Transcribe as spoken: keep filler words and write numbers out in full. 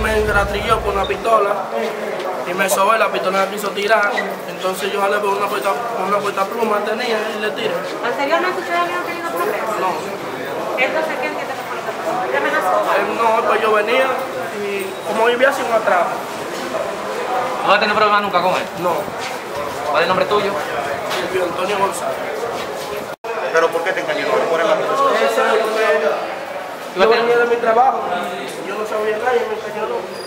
me rastrilló con una pistola y me sobé, la pistola la quiso tirar. Entonces yo jalé por una puerta, una puerta pluma tenía y le tiré. ¿Anteriormente ustedes habían tenido problemas? No. Entonces, ¿qué entiende que fue lo que pasó? ¿Te amenazó? Eh, no, pues yo venía y como vivía sin un atrapo. ¿No vas a tener problemas nunca con él? No. ¿Cuál es el nombre tuyo? Silvio Antonio González. ¿Pero por qué te engañó? ¿Cuál es la razón? Ese es lo que yo venía de mi trabajo y yo no sabía nada y me engañó.